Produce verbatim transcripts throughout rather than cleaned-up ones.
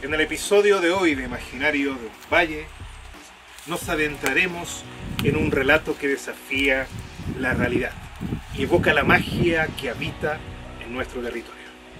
En el episodio de hoy de Imaginario de un Valle, nos adentraremos en un relato que desafía la realidad y evoca la magia que habita en nuestro territorio.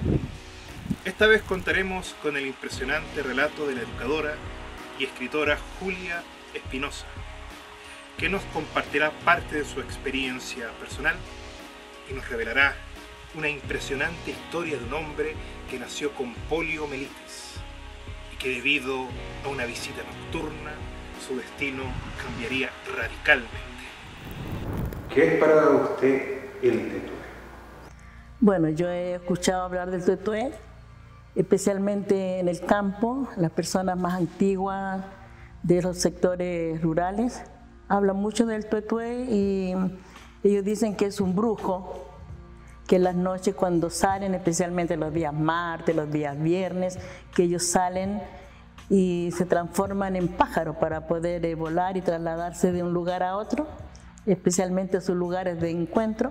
Esta vez contaremos con el impresionante relato de la educadora y escritora Julia Espinosa, que nos compartirá parte de su experiencia personal y nos revelará una impresionante historia de un hombre que nació con poliomielitis y que debido a una visita nocturna su destino cambiaría radicalmente. ¿Qué es para usted el tetué? Bueno, yo he escuchado hablar del tetué, especialmente en el campo. Las personas más antiguas de los sectores rurales hablan mucho del tetué y ellos dicen que es un brujo, que en las noches cuando salen, especialmente los días martes, los días viernes, que ellos salen y se transforman en pájaros para poder eh, volar y trasladarse de un lugar a otro, especialmente a sus lugares de encuentro.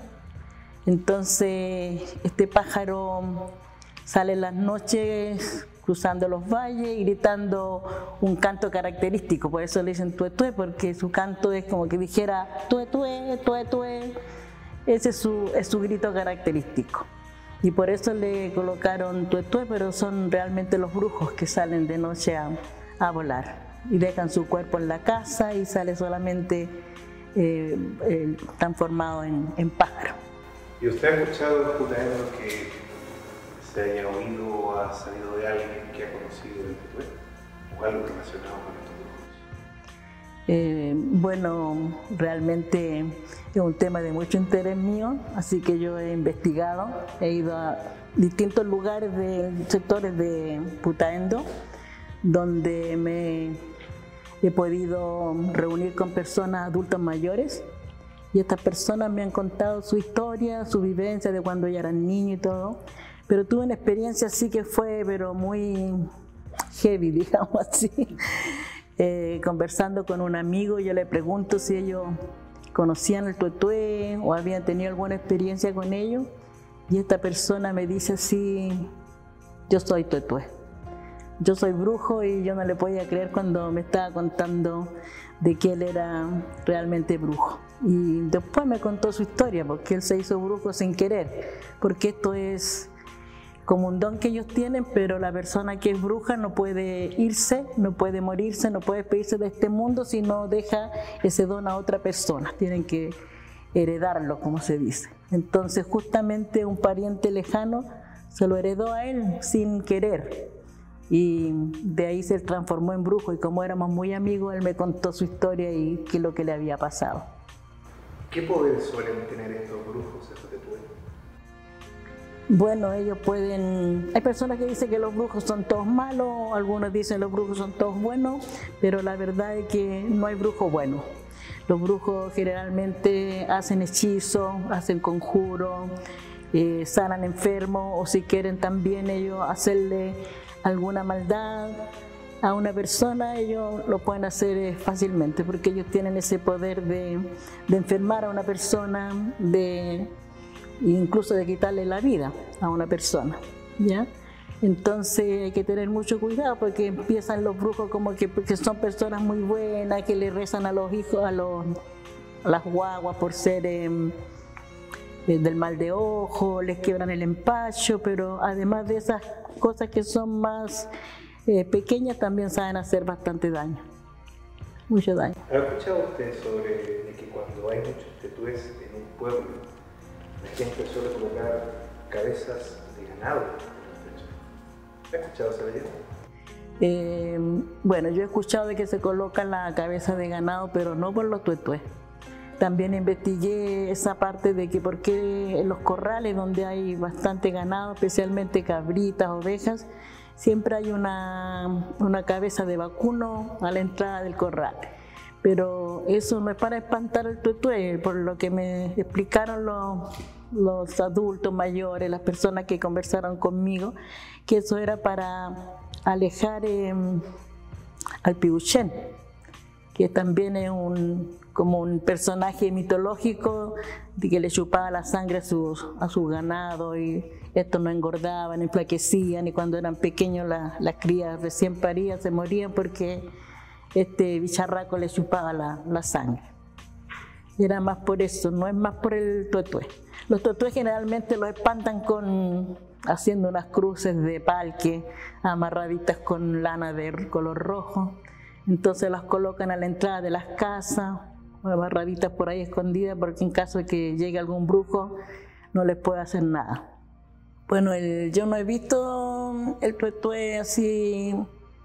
Entonces este pájaro sale en las noches cruzando los valles y gritando un canto característico, por eso le dicen tuetué, porque su canto es como que dijera tuetué, tuetué, ese es su, es su grito característico. Y por eso le colocaron tuetué, pero son realmente los brujos que salen de noche a, a volar y dejan su cuerpo en la casa y sale solamente eh, eh, transformado en, en pájaro. ¿Y usted ha escuchado Putaendo que se haya oído o ha sabido de alguien que ha conocido el tetué o algo relacionado con estos brujos? Eh, bueno, realmente es un tema de mucho interés mío, así que yo he investigado, he ido a distintos lugares de sectores de Putaendo, donde me he podido reunir con personas adultas mayores, y estas personas me han contado su historia, su vivencia de cuando ya eran niños y todo, pero tuve una experiencia así que fue pero muy heavy, digamos así. Eh, conversando con un amigo, yo le pregunto si ellos conocían el tuetué o habían tenido alguna experiencia con ellos, y esta persona me dice así: yo soy tuetué, yo soy brujo, y yo no le podía creer cuando me estaba contando de que él era realmente brujo. Y después me contó su historia, porque él se hizo brujo sin querer, porque esto es como un don que ellos tienen, pero la persona que es bruja no puede irse, no puede morirse, no puede despedirse de este mundo si no deja ese don a otra persona. Tienen que heredarlo, como se dice. Entonces justamente un pariente lejano se lo heredó a él sin querer, y de ahí se transformó en brujo, y como éramos muy amigos, él me contó su historia y qué es lo que le había pasado. ¿Qué poderes suelen tener estos brujos, estos tetué? Bueno, ellos pueden... Hay personas que dicen que los brujos son todos malos, algunos dicen que los brujos son todos buenos, pero la verdad es que no hay brujo bueno. Los brujos generalmente hacen hechizos, hacen conjuros, eh, sanan enfermos, o si quieren también ellos hacerle alguna maldad a una persona, ellos lo pueden hacer fácilmente, porque ellos tienen ese poder de, de enfermar a una persona, de incluso de quitarle la vida a una persona, ¿ya? Entonces hay que tener mucho cuidado, porque empiezan los brujos como que, que son personas muy buenas, que le rezan a los hijos, a, los, a las guaguas por ser eh, del mal de ojo, les quiebran el empacho, pero además de esas cosas que son más eh, pequeñas, también saben hacer bastante daño, mucho daño. ¿Ha escuchado usted sobre de que cuando hay muchos tetués en un pueblo, la gente suele colocar cabezas de ganado en el techo? ¿Ha escuchado esa leyenda? Eh, bueno, yo he escuchado de que se coloca la cabeza de ganado, pero no por los tuetués. También investigué esa parte de que por qué en los corrales donde hay bastante ganado, especialmente cabritas, ovejas, siempre hay una, una cabeza de vacuno a la entrada del corral. Pero eso no es para espantar el tuetué, por lo que me explicaron los, los adultos mayores, las personas que conversaron conmigo, que eso era para alejar eh, al piguchén, que también es un, como un personaje mitológico de que le chupaba la sangre a sus a su ganado y estos no engordaban, enflaquecían, y cuando eran pequeños las, las crías recién paridas se morían porque este bicharraco le chupaba la, la sangre. Era más por eso, no es más por el tuetué. Los tuetués generalmente los espantan con haciendo unas cruces de palque amarraditas con lana de color rojo. Entonces las colocan a la entrada de las casas, amarraditas por ahí escondidas, porque en caso de que llegue algún brujo no les puede hacer nada. Bueno, el, yo no he visto el tuetué así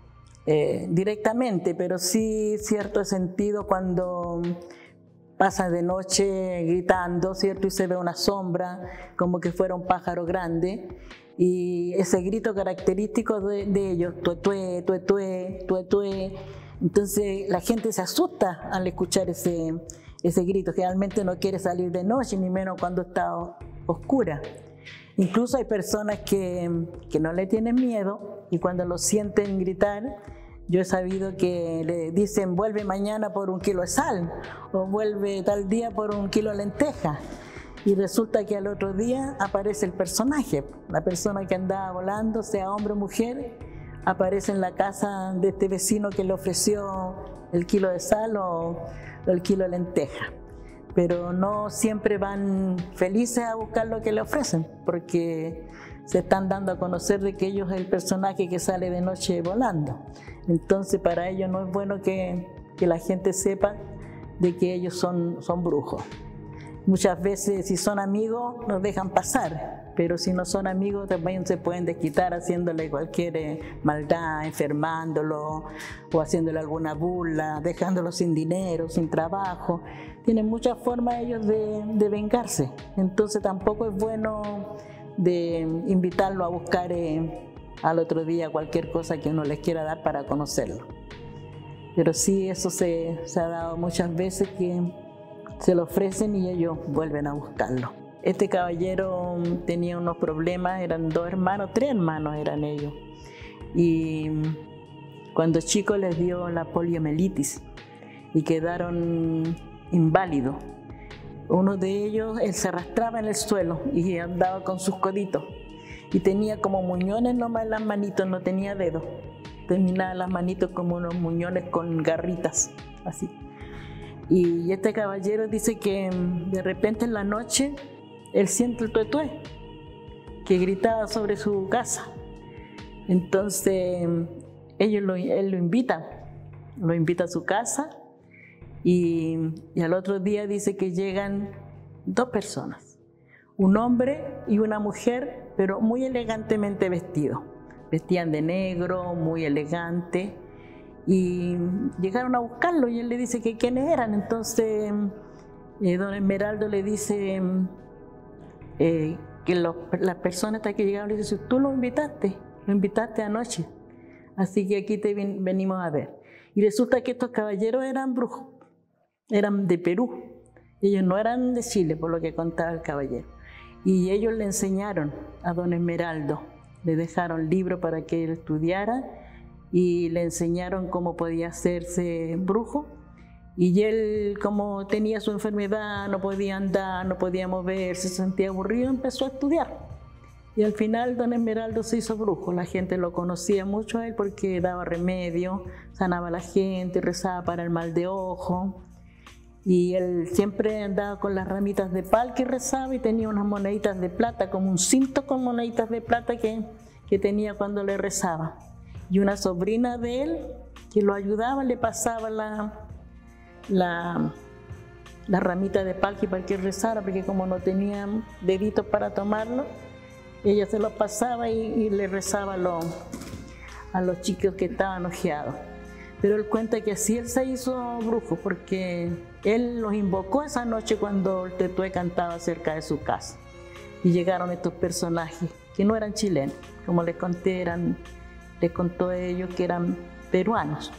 eh, directamente, pero sí cierto sentido cuando pasa de noche gritando, ¿cierto? Y se ve una sombra, como que fuera un pájaro grande, y ese grito característico de, de ellos, tuetué, tuetué, tuetué. Entonces la gente se asusta al escuchar ese, ese grito. Generalmente no quiere salir de noche, ni menos cuando está oscura. Incluso hay personas que, que no le tienen miedo y cuando lo sienten gritar, yo he sabido que le dicen vuelve mañana por un kilo de sal o vuelve tal día por un kilo de lenteja. Y resulta que al otro día aparece el personaje, la persona que andaba volando, sea hombre o mujer, aparece en la casa de este vecino que le ofreció el kilo de sal o, o el kilo de lenteja. Pero no siempre van felices a buscar lo que le ofrecen, porque se están dando a conocer de que ellos es el personaje que sale de noche volando. Entonces para ellos no es bueno que, que la gente sepa de que ellos son, son brujos. Muchas veces si son amigos nos dejan pasar, pero si no son amigos también se pueden desquitar haciéndole cualquier maldad, enfermándolo o haciéndole alguna burla, dejándolo sin dinero, sin trabajo. Tienen muchas formas ellos de, de vengarse, entonces tampoco es bueno de invitarlo a buscar eh, al otro día cualquier cosa que uno les quiera dar para conocerlo. Pero sí, eso se, se ha dado muchas veces que se lo ofrecen y ellos vuelven a buscarlo. Este caballero tenía unos problemas, eran dos hermanos, tres hermanos eran ellos. Y cuando chicos les dio la poliomielitis y quedaron inválidos. Uno de ellos, él se arrastraba en el suelo y andaba con sus coditos. Y tenía como muñones nomás en las manitos, no tenía dedos. Terminaba las manitos como unos muñones con garritas, así. Y este caballero dice que de repente en la noche él siente el tuetué que gritaba sobre su casa. Entonces ellos lo, él lo invita, lo invita a su casa y, y al otro día dice que llegan dos personas, un hombre y una mujer, pero muy elegantemente vestidos. Vestían de negro, muy elegante. Y llegaron a buscarlo y él le dice que quiénes eran. Entonces eh, don Esmeraldo le dice eh, que lo, las personas hasta que llegaron le dicen, tú lo invitaste, lo invitaste anoche, así que aquí te ven, venimos a ver. Y resulta que estos caballeros eran brujos, eran de Perú, ellos no eran de Chile, por lo que contaba el caballero. Y ellos le enseñaron a don Esmeraldo, le dejaron libros para que él estudiara, y le enseñaron cómo podía hacerse brujo, y él, como tenía su enfermedad, no podía andar, no podía moverse, se sentía aburrido, empezó a estudiar y al final don Esmeraldo se hizo brujo. La gente lo conocía mucho a él porque daba remedio, sanaba a la gente, rezaba para el mal de ojo, y él siempre andaba con las ramitas de pal que rezaba y tenía unas moneditas de plata, como un cinto con moneditas de plata que, que tenía cuando le rezaba. Y una sobrina de él que lo ayudaba le pasaba la, la, la ramita de palqui para que rezara, porque como no tenía deditos para tomarlo, ella se lo pasaba y, y le rezaba a los, a los chicos que estaban ojeados. Pero él cuenta que así él se hizo brujo, porque él los invocó esa noche cuando el tuetué cantaba cerca de su casa. Y llegaron estos personajes que no eran chilenos, como les conté, eran... les contó a ellos que eran peruanos.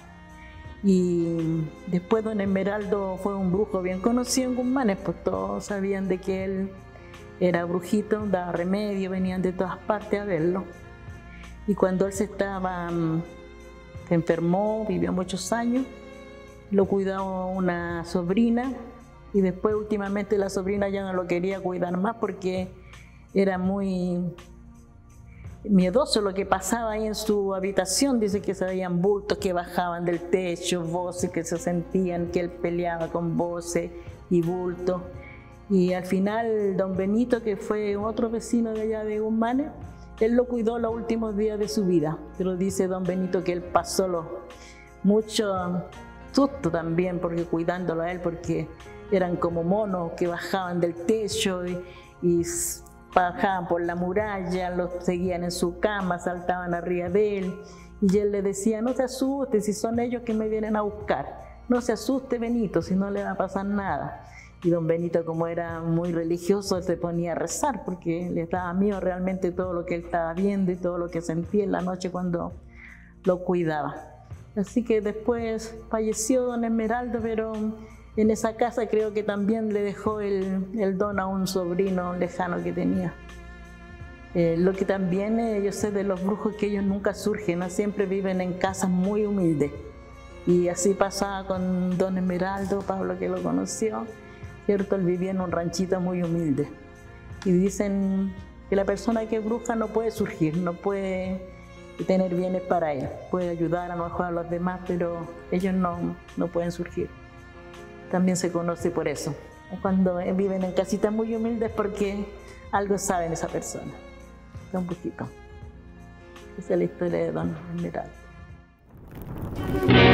Y después don Esmeraldo fue un brujo bien conocido en Guzmanes, pues todos sabían de que él era brujito, daba remedio, venían de todas partes a verlo. Y cuando él se estaba, se enfermó, vivió muchos años, lo cuidaba una sobrina y después últimamente la sobrina ya no lo quería cuidar más porque era muy miedoso lo que pasaba ahí en su habitación. Dice que se veían bultos que bajaban del techo, voces que se sentían, que él peleaba con voces y bultos. Y al final don Benito, que fue otro vecino de allá de Guzmanes, él lo cuidó los últimos días de su vida. Pero dice don Benito que él pasó los, mucho susto también porque cuidándolo a él, porque eran como monos que bajaban del techo y, y bajaban por la muralla, los seguían en su cama, saltaban arriba de él. Y él le decía, no se asuste, si son ellos que me vienen a buscar. No se asuste Benito, si no le va a pasar nada. Y don Benito, como era muy religioso, se ponía a rezar porque le daba miedo realmente todo lo que él estaba viendo y todo lo que sentía en la noche cuando lo cuidaba. Así que después falleció don Esmeraldo, pero en esa casa creo que también le dejó el, el don a un sobrino lejano que tenía. Eh, lo que también eh, yo sé de los brujos, que ellos nunca surgen, ¿no? Siempre viven en casas muy humildes. Y así pasaba con don Esmeraldo, Pablo que lo conoció, ¿cierto? Él vivía en un ranchito muy humilde. Y dicen que la persona que es bruja no puede surgir, no puede tener bienes para él. Puede ayudar a lo mejor a los demás, pero ellos no, no pueden surgir. También se conoce por eso. Cuando viven en casitas muy humildes, porque algo saben esa persona. Un poquito. Esa es la historia de don Esmeraldo.